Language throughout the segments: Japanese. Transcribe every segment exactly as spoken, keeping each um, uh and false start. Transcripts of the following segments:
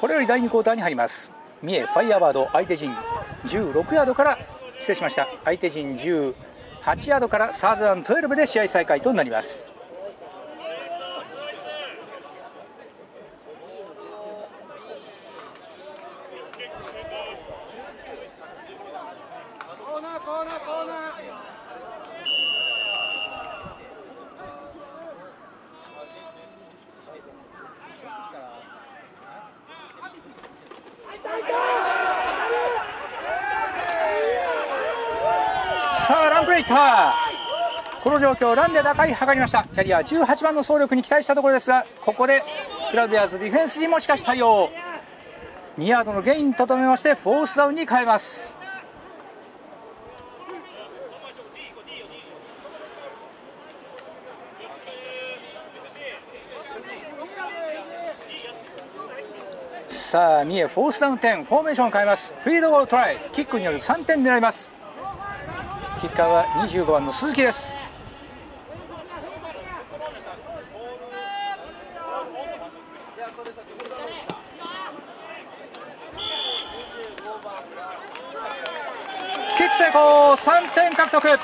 これよりだいにクォーターに入ります。三重ファイヤーバード相手陣じゅうろくヤードから失礼しました相手陣じゅうはちヤードからサードダウンじゅうにで試合再開となります。さあランプレイター、この状況ランで打開図りました。キャリアじゅうはちばんの走力に期待したところですが、ここでクラブベアーズディフェンス陣もしかし対応、にヤードのゲインにとどめましてフォースダウンに変えます。さあ三重フォースダウンじゅうフォーメーションを変えます。フィードゴールトライ、キックによるさんてん狙います。キッカーはにじゅうごばんの鈴木です。キック成功、さんてん獲得。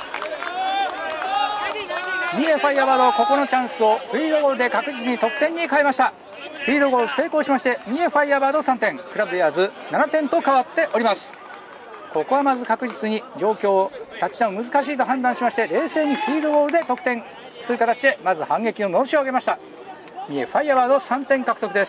三重ファイヤーバード、ここのチャンスをフィードゴールで確実に得点に変えました。フィードゴール成功しまして、三重ファイヤーバードさんてん、クラブベアーズななてんと変わっております。ここはまず確実に状況、タッチダウン難しいと判断しまして、冷静にフィードゴールで得点する形でまず反撃ののろしを上げました。三重ファイヤーバードさんてん獲得です。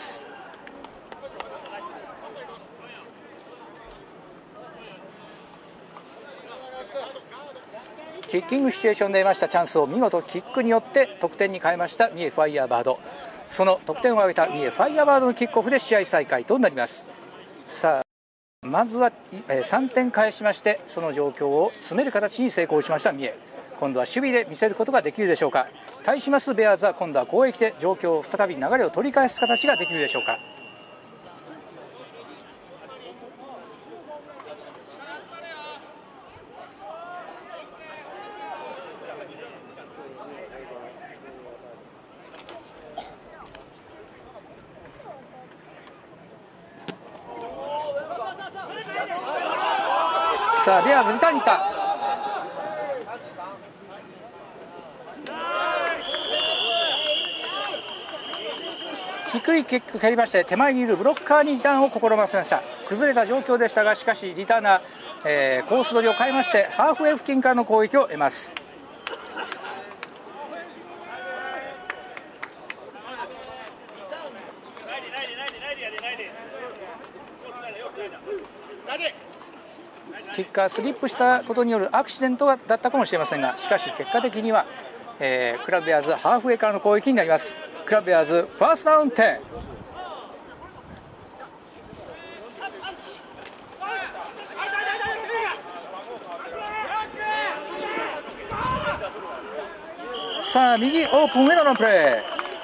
キッキングシチュエーションで得ましたチャンスを見事キックによって得点に変えました三重ファイヤーバード。その得点を挙げた三重ファイヤーバードのキックオフで試合再開となります。さあまずはさんてん返しまして、その状況を詰める形に成功しました三重。今度は守備で見せることができるでしょうか。対しますベアーズは今度は攻撃で状況を再び流れを取り返す形ができるでしょうか。さあベアーズリターンにいった。低いキック蹴りまして、手前にいるブロッカーにリターンを試ませました。崩れた状況でしたが、しかしリターナー、えー、コース取りを変えましてハーフウェイ付近からの攻撃を得ます。キッカースリップしたことによるアクシデントだったかもしれませんが、しかし結果的には、えー、クラブベアーズハーフウェイからの攻撃になります。クラブベアーズファーストダウンじゅう。さあ右オープンへのランプレ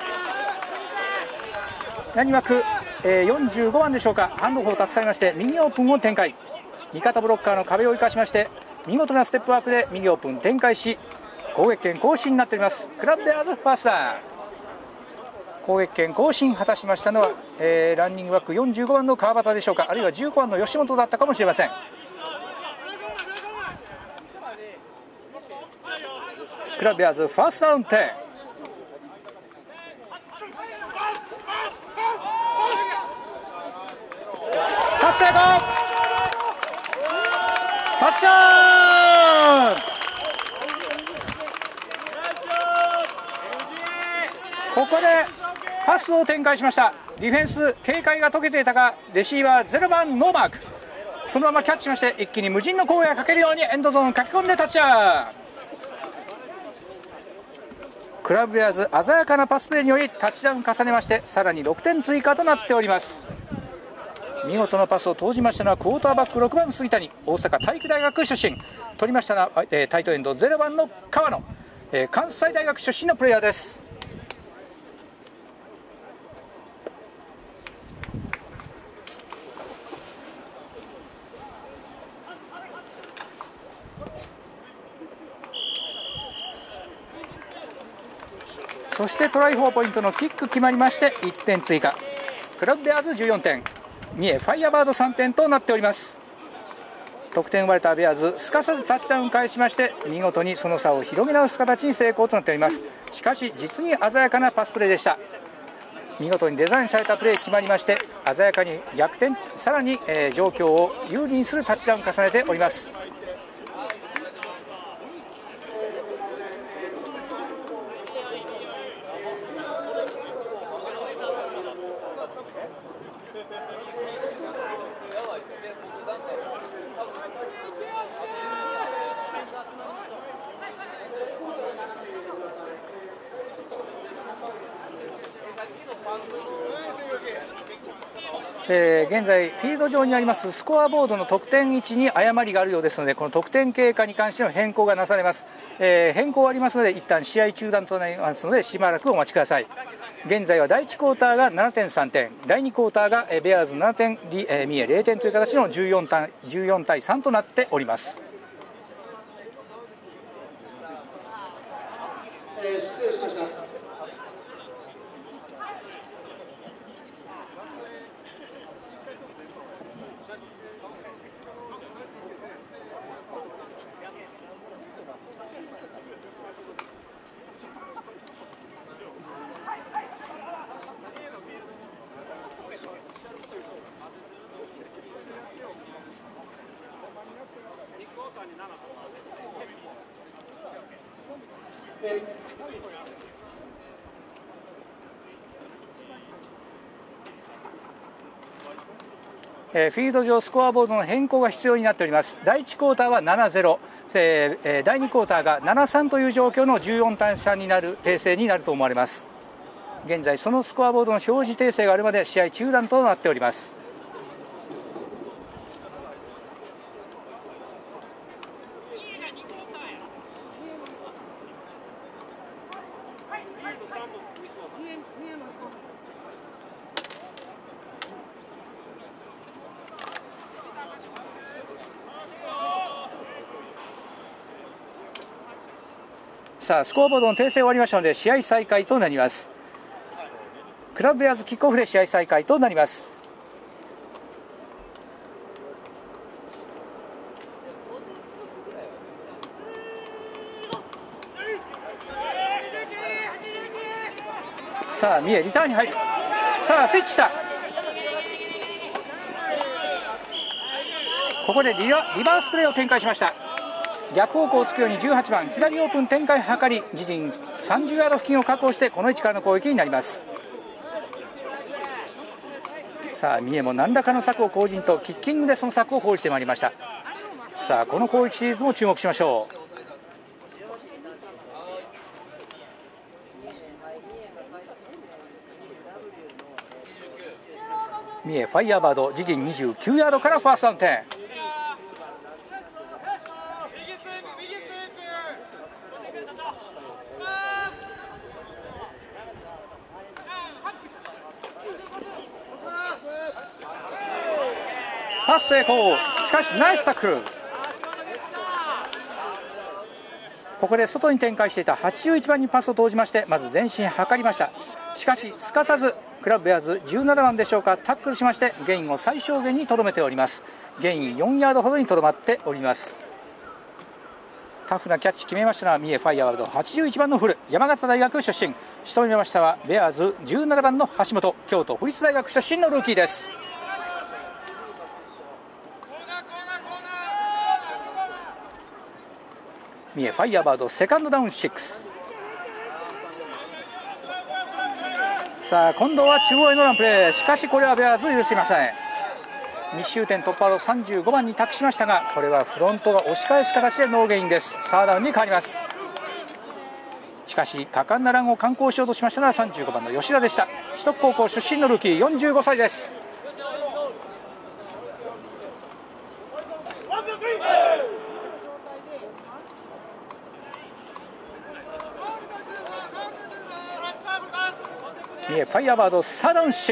ー、何枠、えー、よんじゅうごばんでしょうか。ハンドオフを託されまして右オープンを展開。味方ブロッカーの壁を生かしまして見事なステップワークで右オープン展開し、攻撃権更新になっております。クラブベアーズファーストダウン、攻撃権更新果たしましたのは、えー、ランニングバックよんじゅうごばんの川端でしょうか、あるいはじゅうごばんの吉本だったかもしれません。クラブベアーズファーストダウンじゅう。パス成功、タッチダウン。ここでパスを展開しました。ディフェンス警戒が解けていたか、レシーバーゼロばんノーマーク、そのままキャッチしまして一気に無人の攻撃をかけるようにエンドゾーンを駆け込んでタッチダウン。クラブベアーズ鮮やかなパスプレーによりタッチダウン重ねまして、さらにろくてん追加となっております。見事なパスを投じましたのはクォーターバックろくばん杉谷、大阪体育大学出身。取りましたのは、えー、タイトエンドゼロばんの川野、えー、関西大学出身のプレイヤーです。そしてトライフォーポイントのキック決まりましていってん追加。 クラブベアーズじゅうよんてん、三重ファイヤーバードさんてんとなっております。得点奪われたベアーズ、すかさずタッチダウン返しまして、見事にその差を広げ直す形に成功となっております。しかし実に鮮やかなパスプレーでした。見事にデザインされたプレー決まりまして、鮮やかに逆転、さらに、えー、状況を有利にするタッチダウンを重ねております。えー、現在、フィールド上にありますスコアボードの得点位置に誤りがあるようですので、この得点経過に関しての変更がなされます。えー、変更ありますので、一旦試合中断となりますので、しばらくお待ちください。現在はだいいちクォーターがななてんさんてん、だいにクォーターがベアーズななてん、えー、三重れいてんという形のじゅうよんたいさんとなっております。 えー、失礼しました。 えー、フィールド上スコアボードの変更が必要になっております。だいいちクォーターはななたいゼロ、えー、だいにクォーターがななたいさんという状況のじゅうよんたいさんになる訂正になると思われます。現在そのスコアボードの表示訂正があるまで試合中断となっております。さあスコアボードの訂正終わりましたので試合再開となります。クラブベアーズキックオフで試合再開となります。さあ三重リターンに入る。さあスイッチした。ここでリバ、リバースプレーを展開しました。逆方向をつくようにじゅうはちばん左オープン展開図り、自陣さんじゅうヤード付近を確保してこの位置からの攻撃になります。さあ三重も何らかの策を講じんとキッキングでその策を講じてまいりました。さあこの攻撃シリーズも注目しましょう。三重ファイヤーバード、自陣にじゅうきゅうヤードからファーストダウン点。パス成功。しかしナイスタックル。ここで外に展開していたはちじゅういちばんにパスを投じまして、まず前進図りました。しかしすかさずクラブベアーズじゅうななばんでしょうか、タックルしましてゲインを最小限にとどめております。ゲインよんヤードほどにとどまっております。タフなキャッチ決めましたのは三重ファイヤーワールドはちじゅういちばんのフル、山形大学出身。仕留めましたはベアーズじゅうななばんの橋本、京都府立大学出身のルーキーです。三重ファイヤーバードセカンドダウンろく。さあ今度は中央へのランプレー、しかしこれはベアーズ許しません。密集点突破をさんじゅうごばんに託しましたが、これはフロントが押し返す形でノーゲインです。サーダウンに変わります。しかし果敢なランを敢行しようとしましたのはさんじゅうごばんの吉田でした。四徳高校出身のルーキー、よんじゅうごさいです。三重ファイヤーバードサーダウンろく。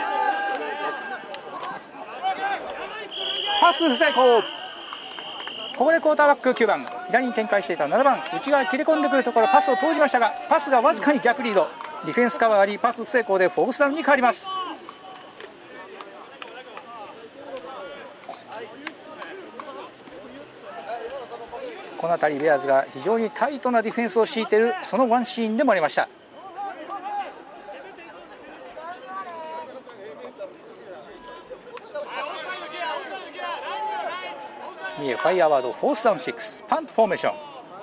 パス成功。 ここでクォーターバックきゅうばん、左に展開していたななばん、内側切れ込んでくるところパスを投じましたが、パスがわずかに逆リード、ディフェンスカバーありパス不成功でフォースダウンに変わります。この辺りベアーズが非常にタイトなディフェンスを敷いている、そのワンシーンでもありました。三重ファイアワードフォースダウンろくパントフォーメーション。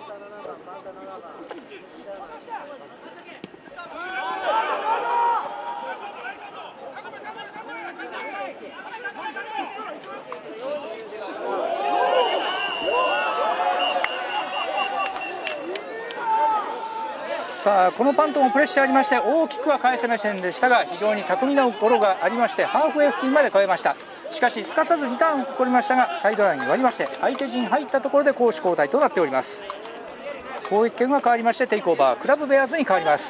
さあこのパントもプレッシャーありまして大きくは返せませんでしたが、非常に巧みなゴロがありましてハーフウェイ付近まで越えました。しかしすかさずリターンを試みましたが、サイドラインに割りまして相手陣入ったところで攻守交代となっております。攻撃権が変わりましてテイクオーバークラブベアーズに変わります。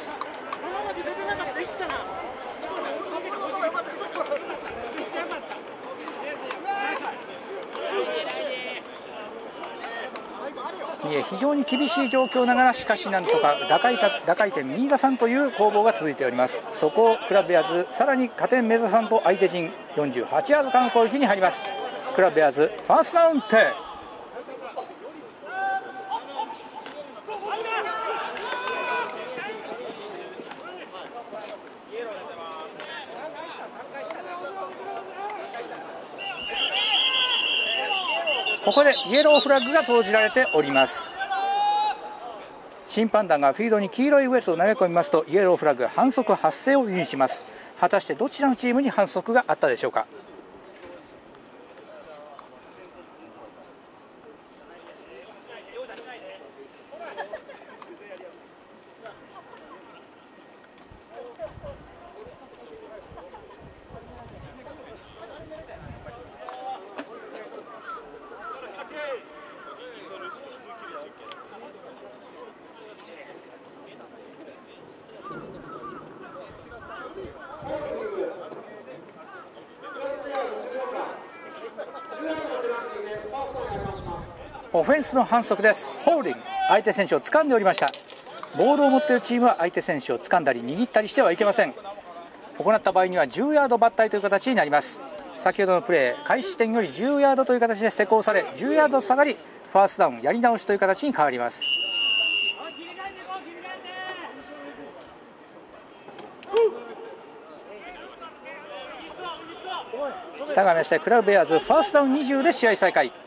三重非常に厳しい状況ながら、しかしなんとか打開打開点見出さんという攻防が続いております。そこをクラブベアーズさらに加点目指さんと相手陣よんじゅうはちヤードからの攻撃に入ります。クラブベアーズファーストダウンテここでイエローフラッグが投じられております。審判団がフィールドに黄色いウエストを投げ込みますとイエローフラッグ反則発生を意味します。果たしてどちらのチームに反則があったでしょうか。オフェンスの反則です。ホールディング、相手選手を掴んでおりました。ボールを持っているチームは相手選手を掴んだり握ったりしてはいけません。行った場合にはじゅうヤード抜体という形になります。先ほどのプレー開始点よりじゅうヤードという形で施行され、じゅうヤード下がりファーストダウンやり直しという形に変わります。従いましてクラブベアーズファーストダウンにじゅうで試合再開。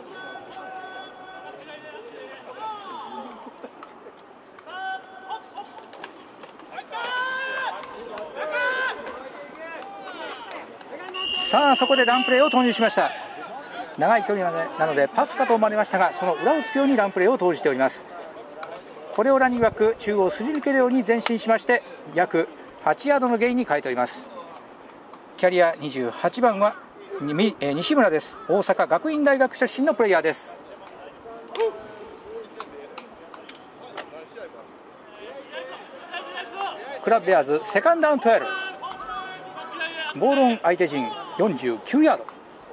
さあそこでランプレーを投入しました。長い距離なのでパスかと思われましたが、その裏をつくようにランプレーを投じております。これをランニングバック中央をすり抜けるように前進しまして約はちヤードのゲインに変えております。キャリアにじゅうはちばんは西村です。大阪学院大学出身のプレイヤーです。クラブベアーズセカンドダウンじゅうに、ボールオン相手陣よんじゅうきゅうヤード。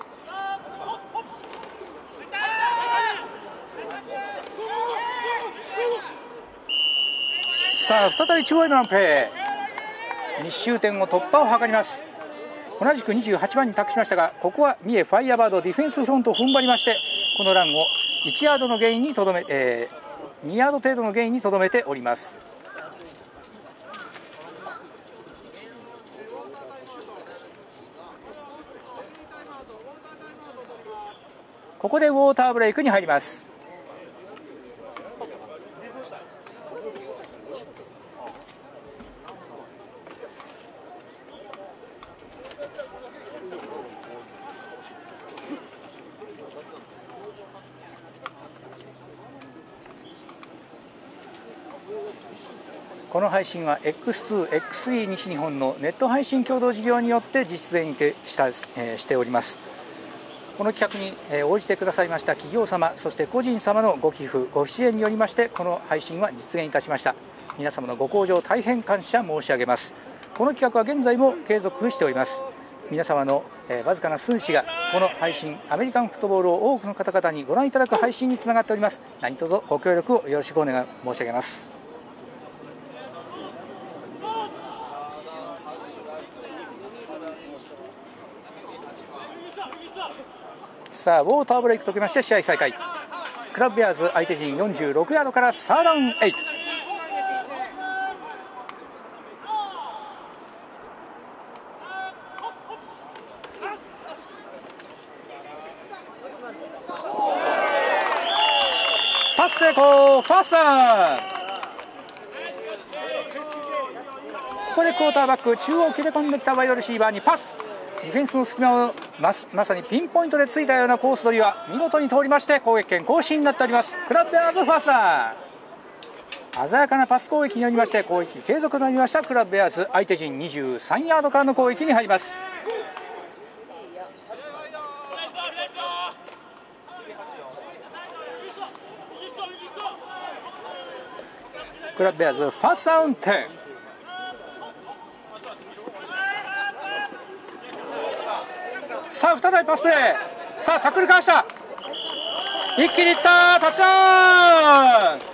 さあ再び中央へのランプレー、密集点を突破を図ります。同じくにじゅうはちばんに託しましたが、ここは三重ファイアバードディフェンスフロントを踏ん張りまして、このランをいちヤードのゲインにとどめ、えー、にヤード程度のゲインにとどめております。ここでウォーターブレイクに入ります。この配信は エックスツー、エックススリー 西日本のネット配信共同事業によって実現した、えー、しております。この企画に応じてくださいました企業様、そして個人様のご寄付ご支援によりましてこの配信は実現いたしました。皆様のご好評大変感謝申し上げます。この企画は現在も継続しております。 皆様の、えー、わずかな数値がこの配信アメリカンフットボールを多くの方々にご覧いただく配信につながっております。何卒ご協力をよろしくお願い申し上げます。さあウォーターブレイク解きまして試合再開。クラブベアーズ相手陣よんじゅうろくヤードからサードダウンエイト。パス成功、ファーストダウン。ここでクォーターバック中央切れ込んできたワイドレシーバーにパス。ディフェンスの隙間を ま, まさにピンポイントでついたようなコース取りは見事に通りまして攻撃権更新になっております。クラブベアーズファーストダウン。鮮やかなパス攻撃によりまして攻撃継続となりました。クラブベアーズ相手陣にじゅうさんヤードからの攻撃に入ります。クラブベアーズファーストダウンじゅう。さあ再びパスプレー。さあタックルかわした。一気にいったタッチダウン。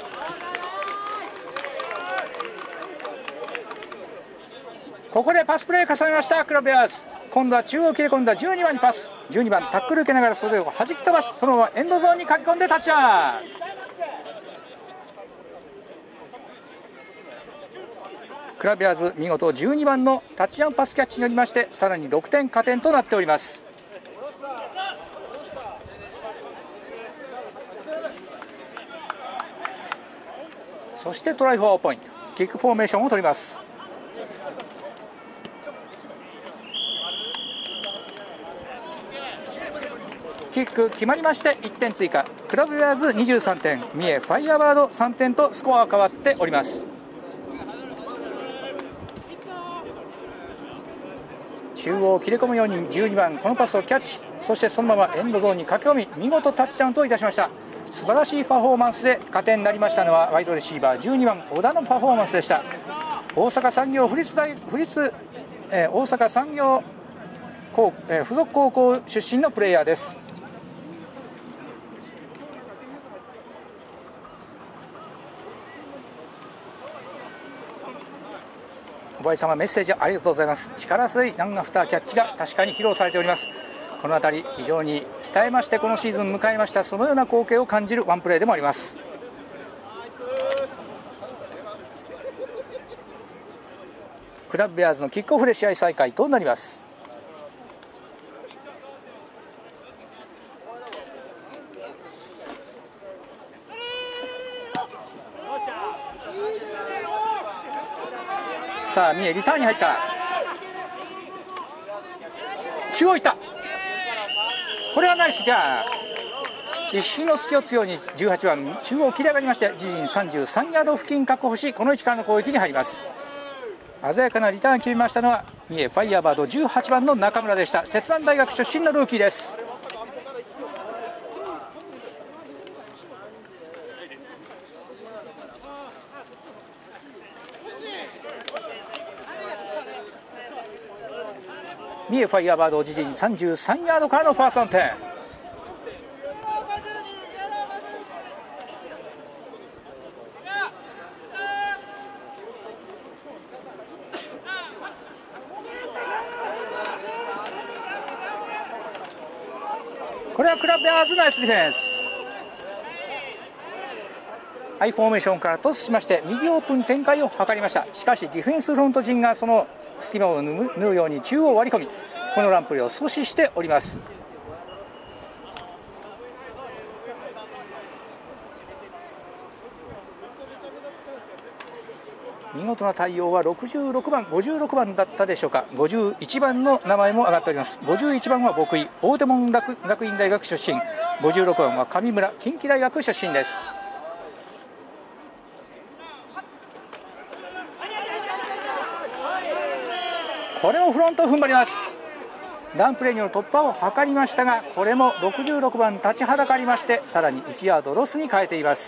ここでパスプレー重ねましたクラブベアーズ。今度は中央切れ込んだじゅうにばんにパス。じゅうにばんタックル受けながら袖を弾き飛ばしそのままエンドゾーンに駆け込んでタッチダウン。クラブベアーズ見事じゅうにばんのタッチダウンパスキャッチによりましてさらにろくてん加点となっております。そしてトライフォアポイントキックフォーメーションを取ります。キック決まりましていってん追加。クラブベアーズにじゅうさんてん三重ファイヤーバードさんてんとスコアは変わっております。中央を切れ込むようにじゅうにばんこのパスをキャッチ。そしてそのままエンドゾーンに駆け込み見事タッチダウンといたしました。素晴らしいパフォーマンスで加点になりましたのはワイドレシーバーじゅうにばん小田のパフォーマンスでした。大阪産業府立大府立、えー、大阪産業高、えー、附属高校出身のプレイヤーです。おばあ様メッセージありがとうございます。力強いランアフターキャッチが確かに披露されております。この辺り非常に鍛えましてこのシーズン迎えましたそのような光景を感じるワンプレーでもあります。クラブベアーズのキックオフで試合再開となります。さあ三重リターンに入った。中央いった。これはナイスじゃん。一瞬の隙を強にじゅうはちばん中央切り上がりまして自陣さんじゅうさんヤード付近確保しこの位置からの攻撃に入ります。鮮やかなリターンを決めましたのは三重ファイヤーバードじゅうはちばんの中村でした。摂南大学出身のルーキーです。三重ファイヤーバード自陣さんじゅうさんヤードからのファーストダウン点。これはクラブベアーズナイスディフェンス。ハイフォーメーションからトスしまして右オープン展開を図りました。しかしディフェンスフロント陣がその隙間を縫うように中央を割り込みこのランプレーを阻止しております。見事な対応はろくじゅうろくばんごじゅうろくばんだったでしょうか。ごじゅういちばんの名前も上がっております。ごじゅういちばんは僕井大手門学院大学出身、ごじゅうろくばんは上村近畿大学出身です。これもフロントを踏ん張ります。ランプレーによる突破を図りましたがこれもろくじゅうろくばん立ちはだかりましてさらにいちヤードロスに変えています。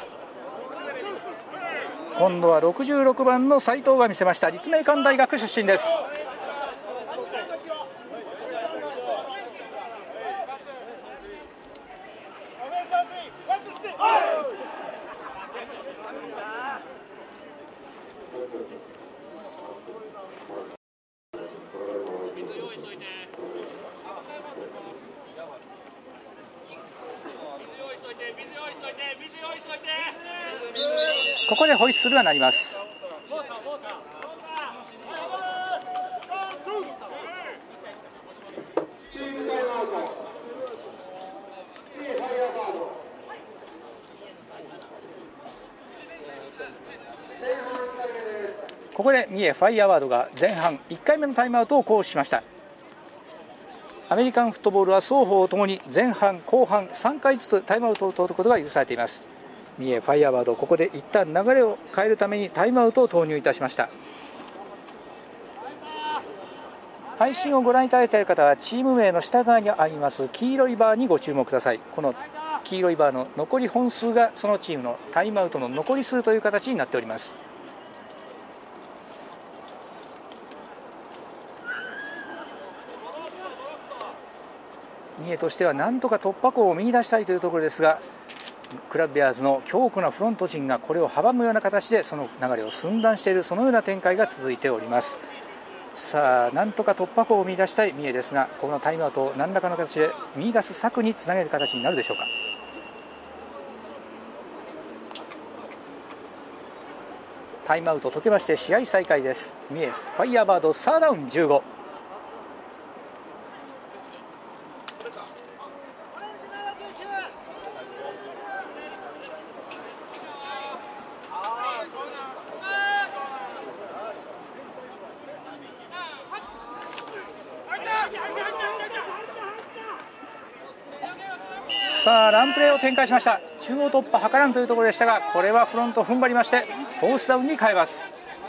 今度はろくじゅうろくばんの斉藤が見せました。立命館大学出身です。 ここでホイッスルが鳴ります。ここで三重ファイアワードが前半いっかいめのタイムアウトを行使しました。アメリカンフットボールは双方ともに前半後半さんかいずつタイムアウトを取ることが許されています。三重ファイアワード、ここで一旦流れを変えるためにタイムアウトを投入いたしました。配信をご覧いただいている方はチーム名の下側にあります黄色いバーにご注目ください。この黄色いバーの残り本数がそのチームのタイムアウトの残り数という形になっております。三重としてはなんとか突破口を見出したいというところですが、クラブベアーズの強固なフロント陣がこれを阻むような形でその流れを寸断している、そのような展開が続いております。さあなんとか突破口を見出したい三重ですが、このタイムアウトを何らかの形で見出す策につなげる形になるでしょうか。タイムアウト解けまして試合再開です。三重ファイヤーバードサーダウンじゅうご。さあランプレーを展開しました。中央突破図らんというところでしたが、これはフロント踏ん張りましてフォースダウンに変えます。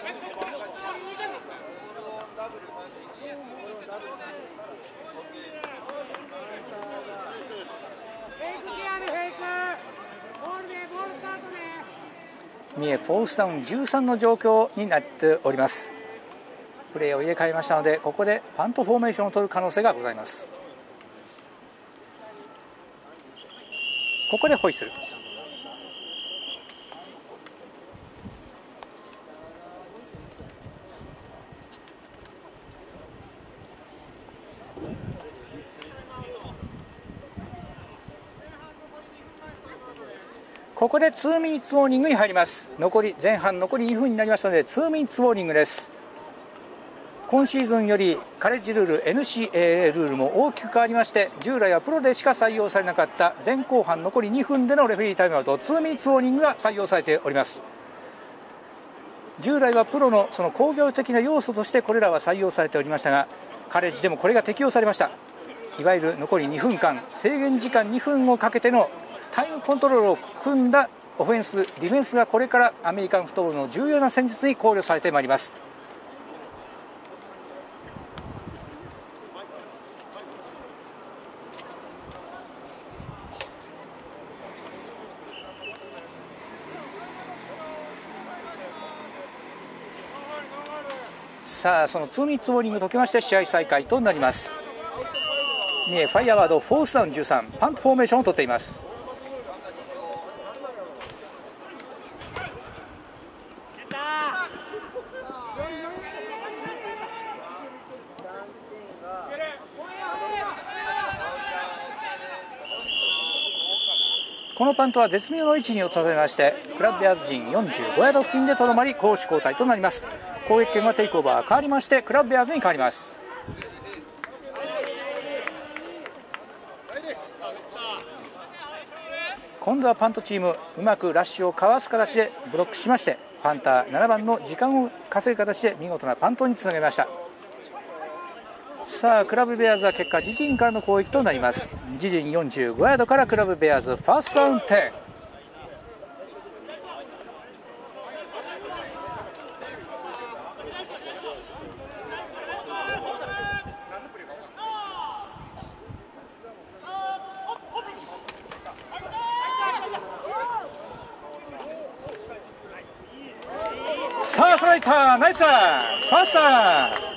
三重フォースダウンじゅうさんの状況になっております。プレーを入れ替えましたので、ここでパントフォーメーションを取る可能性がございます。ここでホイッスル。ここでツーミニッツウォーニングに入ります。残り前半残りにふんになりましたのでツーミニッツウォーニングです。今シーズンよりカレッジルール エヌシーエーエー ルールも大きく変わりまして、従来はプロでしか採用されなかった前後半残りにふんでのレフェリータイムアウトツーミニッツウォーニングが採用されております。従来はプロのその工業的な要素としてこれらは採用されておりましたが、カレッジでもこれが適用されました。いわゆる残りにふんかん、制限時間にふんをかけてのタイムコントロールを組んだオフェンス、ディフェンスがこれからアメリカンフットボールの重要な戦術に考慮されてまいります。さあそのツーミニッツウォーニング解けまして試合再開となります。三重ファイアワードフォースダウンじゅうさん、パントフォーメーションを取っています。このパントは絶妙の位置に落とされまして、クラブベアーズ陣よんじゅうごヤード付近でとどまり攻守交代となります。攻撃権はテイクオーバー変わりましてクラブベアーズに変わります。今度はパントチームうまくラッシュをかわす形でブロックしまして、パンターななばんの時間を稼ぐ形で見事なパントにつなげました。さあクラブベアーズは結果自陣からの攻撃となります。自陣よんじゅうごヤードからクラブベアーズファーストダウンじゅう。さあスライターナイスランファーストダウン。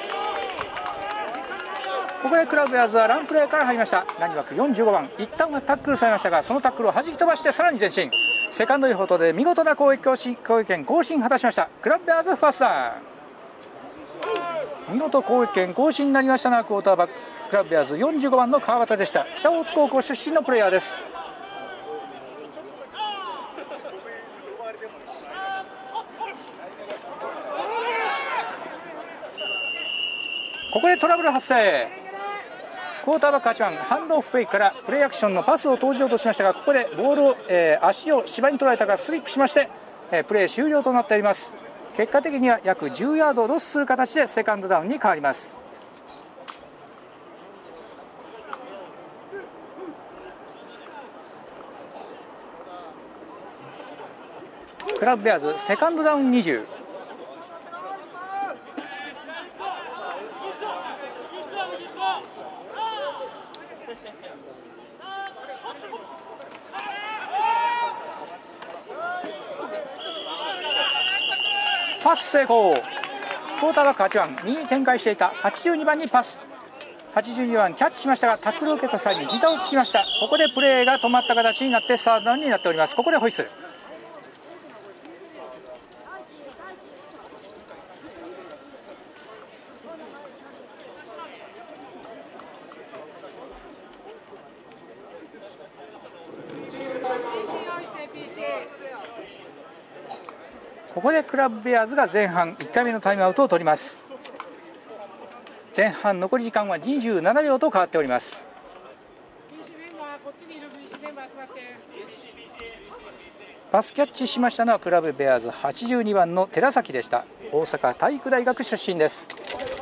ここでクラブベアーズはランプレーから入りました。ランニバックよんじゅうごばん、一旦はタックルされましたが、そのタックルを弾き飛ばしてさらに前進、セカンドイフォートで見事な攻撃更新攻撃権更新果たしました。クラブベアーズファーストダウン、見事攻撃権更新になりましたのはクォーターバッククラブベアーズよんじゅうごばんの川端でした。北大津高校出身のプレイヤーです。 ここでトラブル発生。クォーターバックはちばんハンドオフフェイクからプレーアクションのパスを投じようとしましたが、ここでボールを、えー、足を芝に捉えたがスリップしまして、えー、プレー終了となっております。結果的には約じゅうヤードをロスする形でセカンドダウンに変わります。クラブベアーズセカンドダウンにじゅう。パス成功。クォーターバックはちばん右に展開していたはちじゅうにばんにパス。はちじゅうにばんキャッチしましたがタックルを受けた際に膝をつきました。ここでプレーが止まった形になってサードダウンになっております。ここでホイッスル。ここでクラブベアーズが前半いっかいめのタイムアウトを取ります。前半残り時間はにじゅうななびょうと変わっております。パスキャッチしましたのはクラブベアーズはちじゅうにばんの寺崎でした。大阪体育大学出身です。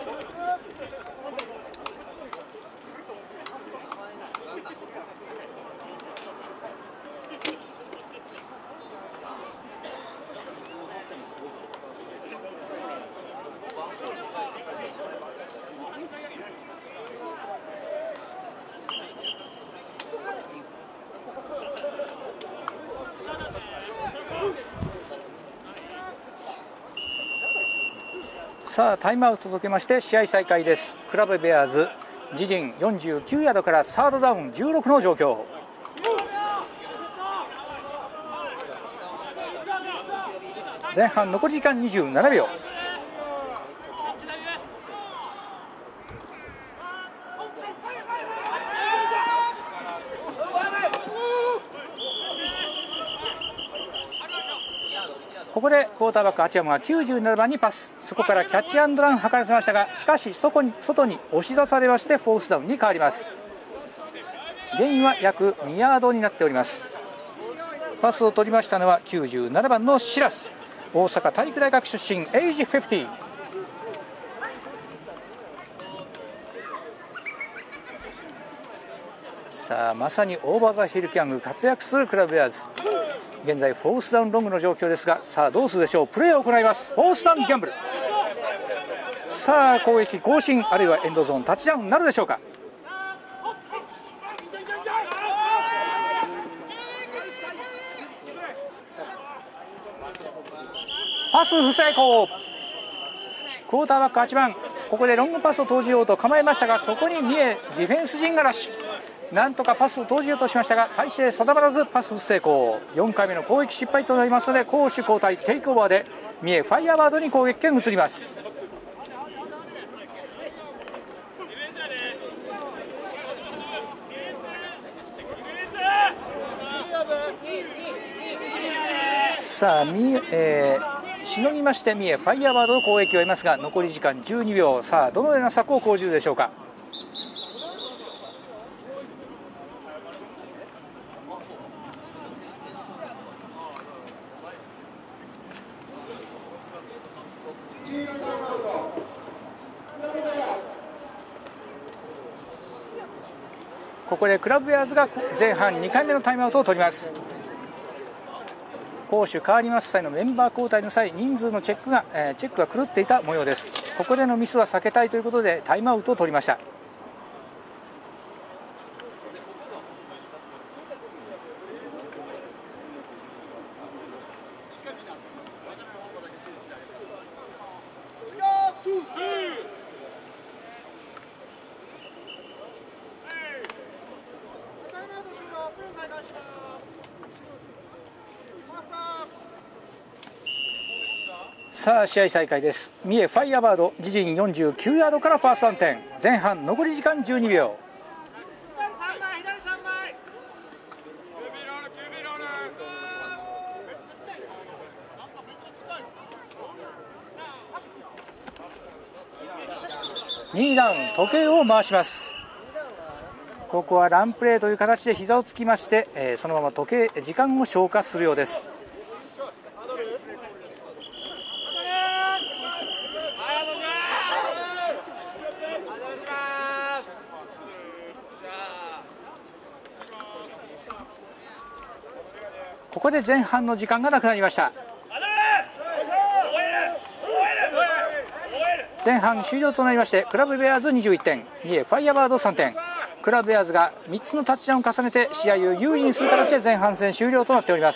さあタイムアウトを解けまして試合再開です。クラブベアーズ自陣よんじゅうきゅうヤードからサードダウンじゅうろくの状況。前半残り時間にじゅうななびょう。ここでクォーターバックアチアムがきゅうじゅうななばんにパス。そこからキャッチアンドランを図らせましたが、しかし外に外に押し出されましてフォースダウンに変わります。ゲインは約にヤードになっております。パスを取りましたのはきゅうじゅうななばんのシラス。大阪体育大学出身、エイジごじゅう。さあまさにオーバーザヒルキャング活躍するクラブベアーズ。現在フォースダウンロングの状況ですが、さあどうするでしょう。プレーを行います。フォースダウンギャンブル。さあ攻撃更新あるいはエンドゾーンタッチダウンなるでしょうか。パス不成功。クォーターバックはちばんここでロングパスを投じようと構えましたが、そこに三重ディフェンス陣がラッシュ。なんとかパスを投じようとしましたが体勢定まらずパス不成功。よんかいめの攻撃失敗となりますので攻守交代テイクオーバーで三重ファイヤーバードに攻撃権移ります。さあ三重、えー、しのぎまして三重ファイヤーバードの攻撃を終えますが残り時間じゅうにびょう。さあどのような策を講じるでしょうか。ここでクラブベアーズが前半にかいめのタイムアウトを取ります。攻守変わります際のメンバー交代の際人数のチェックが、えー、チェックが狂っていた模様です。ここでのミスは避けたいということでタイムアウトを取りました。さあ試合再開です。三重ファイヤーバード自陣よんじゅうきゅうヤードからファーストダウン点。前半残り時間じゅうにびょう。 にダウン、時計を回します。ここはランプレーという形で膝をつきまして、えー、そのまま時計時間を消化するようです。ここで前半の時間がなくなりました。前半終了となりまして、クラブベアーズにじゅういってん、三重ファイヤーバードさんてん、クラブベアーズがみっつのタッチダウンを重ねて試合を優位にする形で前半戦終了となっております。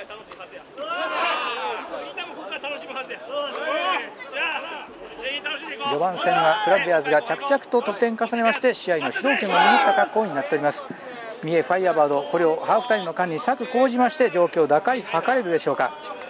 序盤戦はクラブベアーズが着々と得点重ねまして試合の主導権を握った格好になっております。三重ファイヤーバード、これをハーフタイムの間に策講じまして状況打開図れるでしょうか。